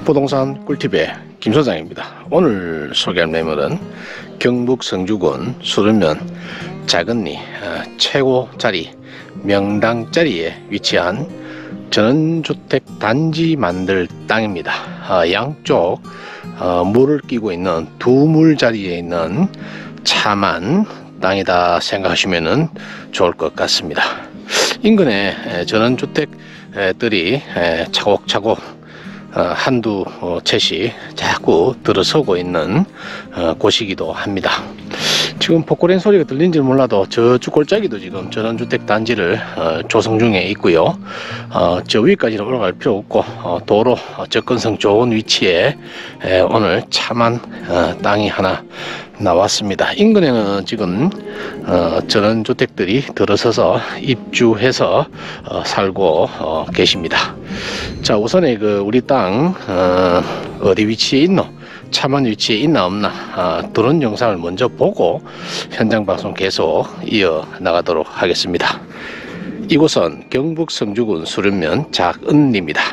부동산 꿀팁의 김 소장입니다. 오늘 소개할 매물은 경북 성주군 수르면 작은리 최고자리 명당자리에 위치한 전원주택 단지 만들 땅입니다. 양쪽 물을 끼고 있는 두물 자리에 있는 참한 땅이다 생각하시면 좋을 것 같습니다. 인근에 전원주택들이 차곡차곡 한두 채씩 자꾸 들어서고 있는 곳이기도 합니다. 지금 포크레인 소리가 들린지 몰라도 저쪽 골짜기도 지금 전원주택 단지를 조성 중에 있고요. 저 위까지는 올라갈 필요 없고 도로 접근성 좋은 위치에 오늘 참한 땅이 하나 나왔습니다. 인근에는 지금 전원주택들이 들어서서 입주해서 살고 계십니다. 자, 우선에 우리 땅 어디 위치에 있노? 참한 위치에 있나 없나 드론 영상을 먼저 보고 현장 방송 계속 이어 나가도록 하겠습니다. 이곳은 경북 성주군 수르면 작은리입니다.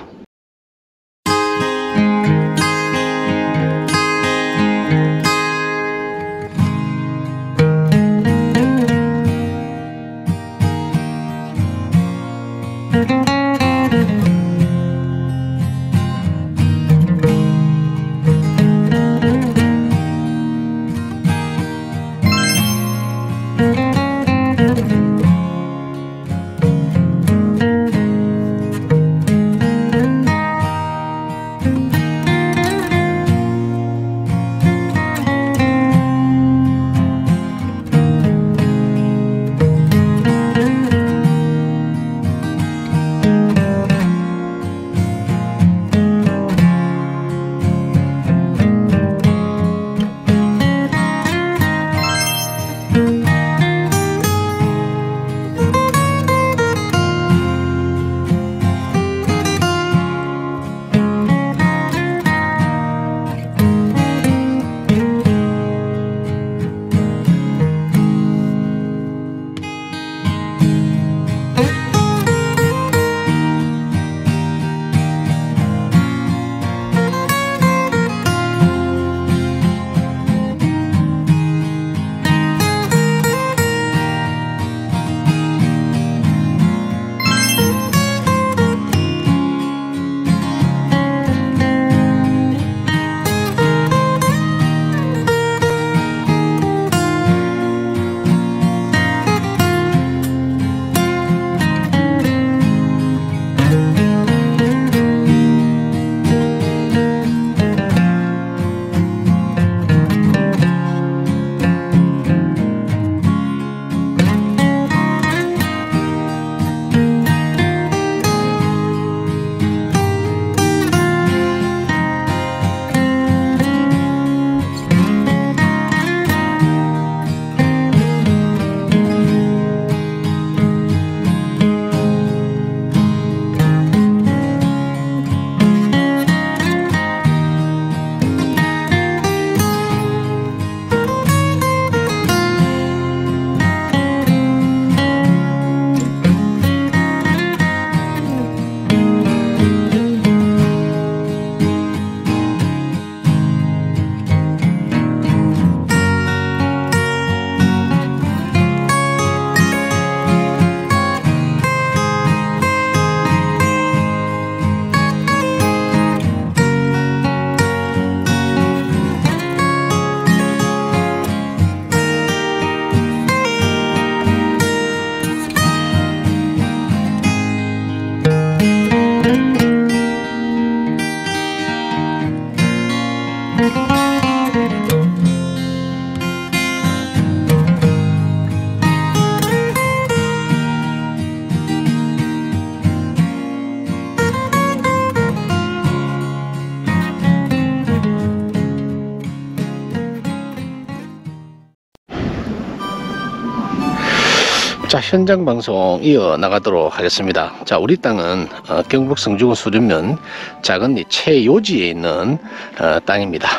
자, 현장 방송 이어 나가도록 하겠습니다. 자, 우리 땅은 경북 성주군 수르면 작은리 최요지에 있는 땅입니다.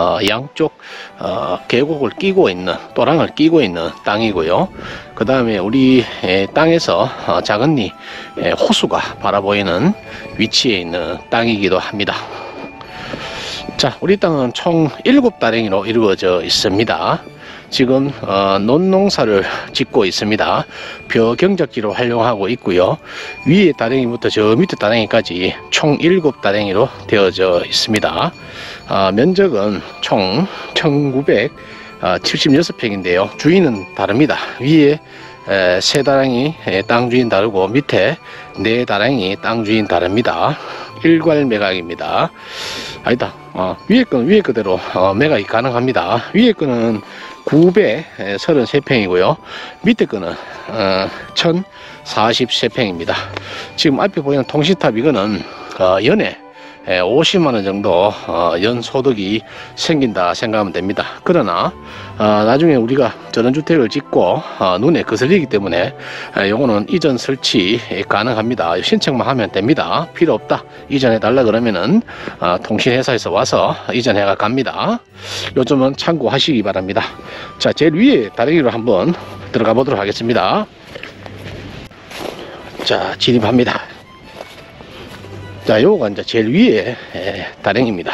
양쪽 계곡을 끼고 있는, 또랑을 끼고 있는 땅이고요. 그 다음에 우리 땅에서 작은리 호수가 바라보이는 위치에 있는 땅이기도 합니다. 자, 우리 땅은 총 7다랭이로 이루어져 있습니다. 지금 논농사를 짓고 있습니다. 벼 경작지로 활용하고 있고요. 위에 다랭이부터 저 밑에 다랭이까지 총 7다랭이로 되어져 있습니다. 면적은 총 1976평인데요. 주인은 다릅니다. 위에 세 다랭이 땅 주인 다르고 밑에 네 다랭이 땅 주인 다릅니다. 일괄 매각입니다. 아니다. 위에 건 위에 그대로 매각이 가능합니다. 위에 거는 933평이고요. 밑에 거는 1043평입니다. 지금 앞에 보이는 통신탑 이거는 연에 50만원 정도 연소득이 생긴다 생각하면 됩니다. 그러나 나중에 우리가 전원주택을 짓고 눈에 거슬리기 때문에 요거는 이전 설치 가능합니다. 신청만 하면 됩니다. 필요 없다 이전해 달라 그러면은 통신회사에서 와서 이전해 갑니다. 요점은 참고하시기 바랍니다. 자, 제일 위에 다랭이로 한번 들어가 보도록 하겠습니다. 자, 진입합니다. 자, 요거가 이제 제일 위에 다랭이입니다.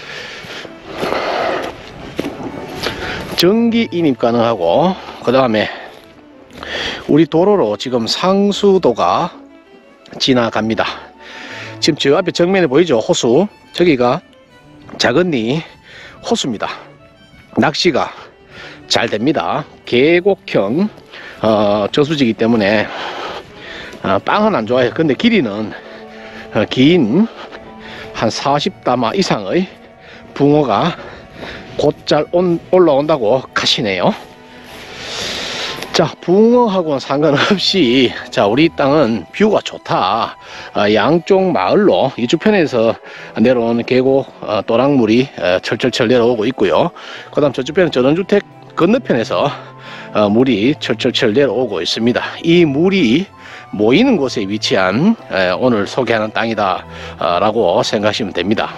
전기 인입 가능하고, 그 다음에 우리 도로로 지금 상수도가 지나갑니다. 지금 저 앞에 정면에 보이죠? 호수. 저기가 작은리 호수입니다. 낚시가 잘 됩니다. 계곡형 저수지이기 때문에 빵은 안 좋아요. 근데 길이는 긴 한 40다마 이상의 붕어가 곧잘 올라온다고 하시네요. 자, 붕어하고는 상관없이 자, 우리 땅은 뷰가 좋다. 양쪽 마을로 이주편에서 내려오는 계곡 또랑물이 철철철 내려오고 있고요. 그 다음 저주편은 전원주택 건너편에서 물이 철철철 내려오고 있습니다. 이 물이 모이는 곳에 위치한 오늘 소개하는 땅이다 라고 생각하시면 됩니다.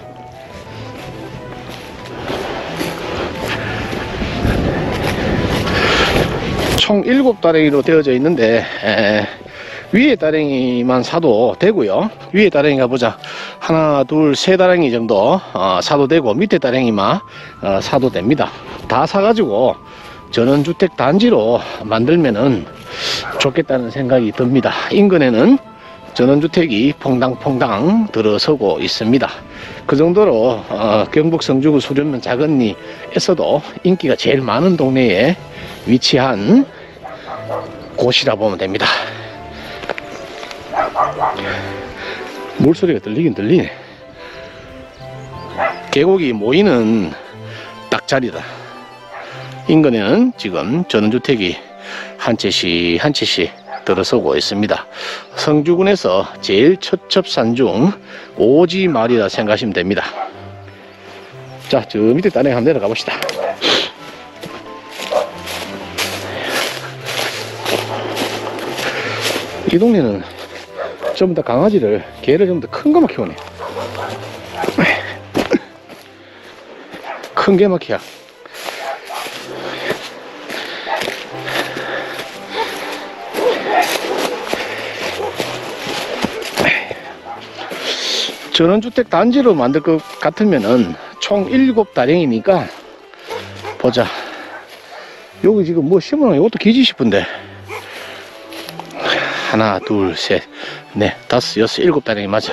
총 7다랭이로 되어져 있는데 위에 다랭이만 사도 되고요. 위에 다랭이가 보자, 하나 둘 세 다랭이 정도 사도 되고 밑에 다랭이만 사도 됩니다. 다 사가지고 전원주택 단지로 만들면은 좋겠다는 생각이 듭니다. 인근에는 전원주택이 퐁당퐁당 들어서고 있습니다. 그 정도로 경북 성주구 수련면 작은리에서도 인기가 제일 많은 동네에 위치한 곳이라 보면 됩니다. 물소리가 들리긴 들리네. 계곡이 모이는 딱 자리다. 인근에는 지금 전원주택이 한 채씩 한 채씩 들어서고 있습니다. 성주군에서 제일 첩첩산중 오지마을이라 생각하시면 됩니다. 자, 저 밑에 다랭이 한번 내려가 봅시다. 이 동네는 전부 다 강아지를, 개를 전부 다 큰 거만 키우네. 큰 개만 키워. 전원주택 단지로 만들 것 같으면은 총 7다랭이니까 보자. 여기 지금 뭐 심으면 이것도 기지 싶은데. 하나, 둘, 셋, 넷, 다섯, 여섯, 7다랭이 맞아.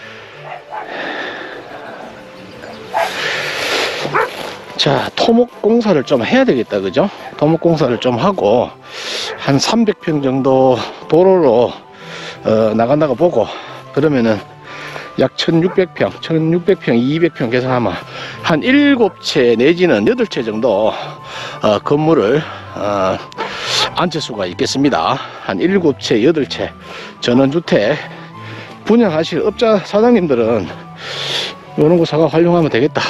자, 토목 공사를 좀 해야 되겠다, 그죠? 토목 공사를 좀 하고 한 300평 정도 도로로 나간다고 보고, 그러면은 약 1600평, 200평 계산하면 한 7채 내지는 8채 정도 건물을 앉힐 수가 있겠습니다. 한 7채, 8채 전원주택 분양하실 업자 사장님들은 이런 거 사가 활용하면 되겠다.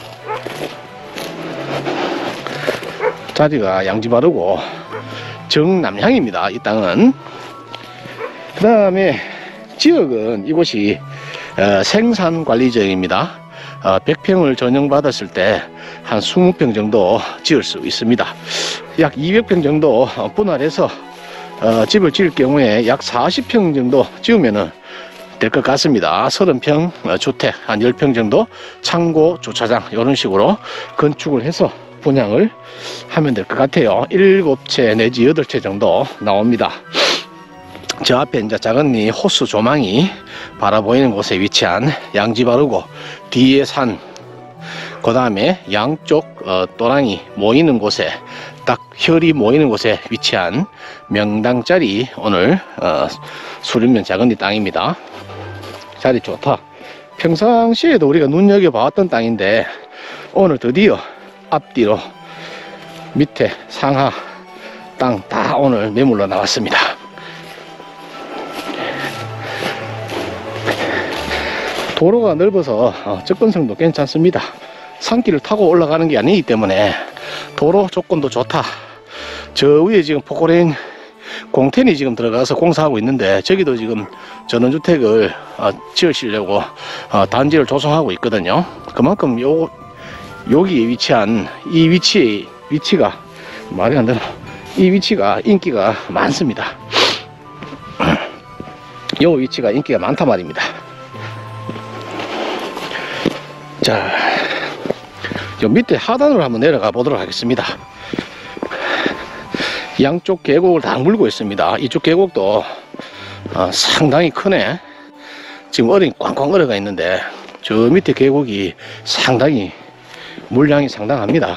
자리가 양지 바르고 정남향입니다. 이 땅은. 그 다음에 지역은 이곳이 생산관리지역입니다. 100평을 전용받았을 때 한 20평 정도 지을 수 있습니다. 약 200평 정도 분할해서 집을 지을 경우에 약 40평 정도 지으면은 될 것 같습니다. 30평 주택 한 10평 정도 창고 주차장 이런 식으로 건축을 해서 분양을 하면 될 것 같아요. 7채 내지 8채 정도 나옵니다. 저 앞에 이제 작은 이 호수 조망이 바라보이는 곳에 위치한 양지 바르고 뒤에 산, 그 다음에 양쪽 또랑이 모이는 곳에 딱 혈이 모이는 곳에 위치한 명당짜리 오늘 수륜면 작은 이 땅입니다. 자리 좋다. 평상시에도 우리가 눈여겨봤던 땅인데 오늘 드디어 앞뒤로 밑에 상하 땅 다 오늘 매물로 나왔습니다. 도로가 넓어서 접근성도 괜찮습니다. 산길을 타고 올라가는 게 아니기 때문에 도로 조건도 좋다. 저 위에 지금 포코레인 공텐이 지금 들어가서 공사하고 있는데 저기도 지금 전원주택을 지으시려고 단지를 조성하고 있거든요. 그만큼 여기에 위치한 이 위치가 말이 안 되나, 이 위치가 인기가 많습니다. 이 위치가 인기가 많단 말입니다. 자, 요 밑에 하단으로 한번 내려가 보도록 하겠습니다. 양쪽 계곡을 다 물고 있습니다. 이쪽 계곡도 상당히 크네. 지금 어린이 꽝꽝 얼어가 있는데 저 밑에 계곡이 상당히 물량이 상당합니다.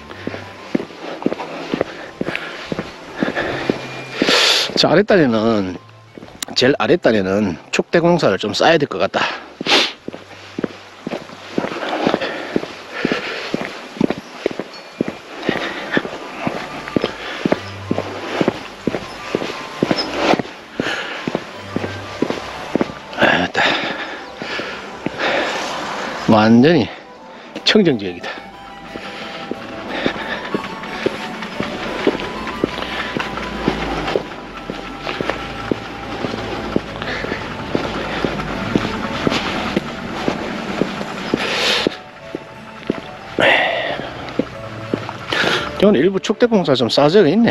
자, 제일 아랫단에는 축대공사를 좀 쌓아야 될 것 같다. 완전히 청정지역이다. 오늘 일부 축대공사 좀 싸져가 있네.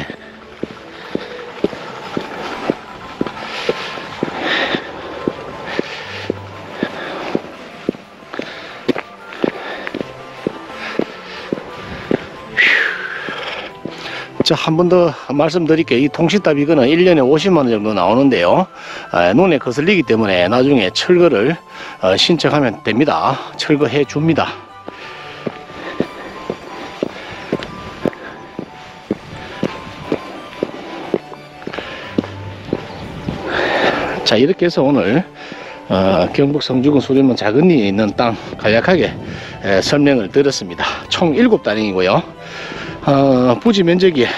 자, 한 번 더 말씀드릴게요. 이 통신답 이거는 1년에 50만원 정도 나오는데요. 눈에 거슬리기 때문에 나중에 철거를 신청하면 됩니다. 철거해 줍니다. 자, 이렇게 해서 오늘 경북 성주군 수륜면 작은리에 있는 땅 간략하게 설명을 드렸습니다. 총 7단이고요. 부지 면적이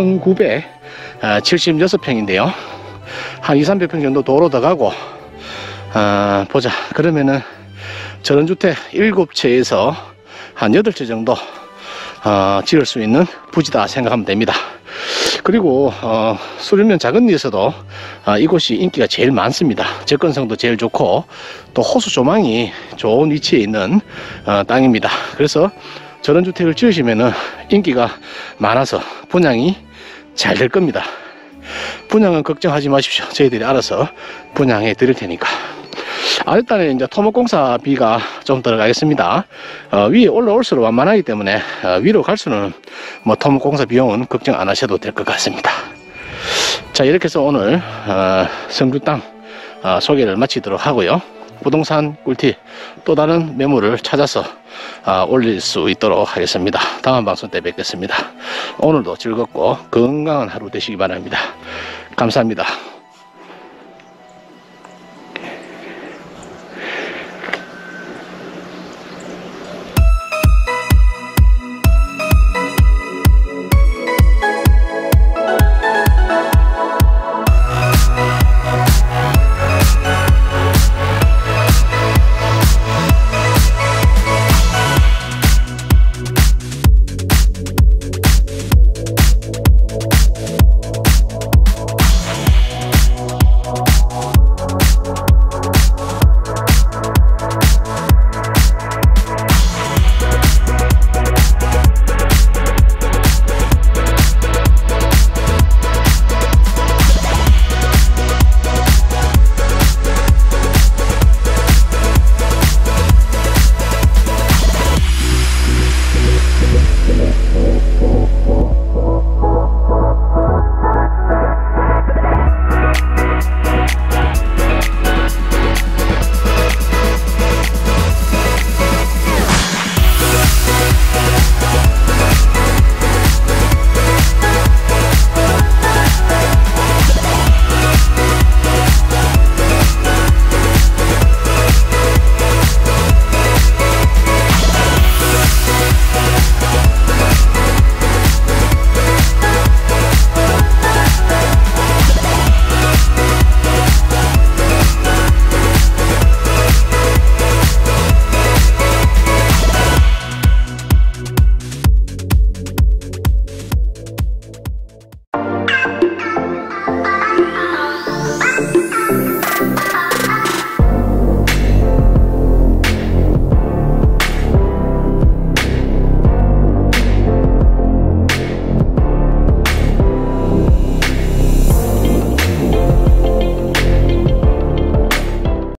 1976평인데요. 한 200~300평 정도 도로 더 가고, 보자. 그러면은 전원주택 7채에서 한 8채 정도 지을 수 있는 부지다 생각하면 됩니다. 그리고 수륜면 작은리에서도 이곳이 인기가 제일 많습니다. 접근성도 제일 좋고 또 호수 조망이 좋은 위치에 있는 땅입니다. 그래서 전원주택을 지으시면은 인기가 많아서 분양이 잘 될 겁니다. 분양은 걱정하지 마십시오. 저희들이 알아서 분양해 드릴 테니까. 아랫단에 이제 토목공사비가 좀 들어가겠습니다. 위에 올라올수록 완만하기 때문에 위로 갈수는 뭐 토목공사 비용은 걱정 안 하셔도 될 것 같습니다. 자, 이렇게 해서 오늘 성주 땅 소개를 마치도록 하고요. 부동산 꿀팁 또 다른 매물을 찾아서 올릴 수 있도록 하겠습니다. 다음 방송 때 뵙겠습니다. 오늘도 즐겁고 건강한 하루 되시기 바랍니다. 감사합니다.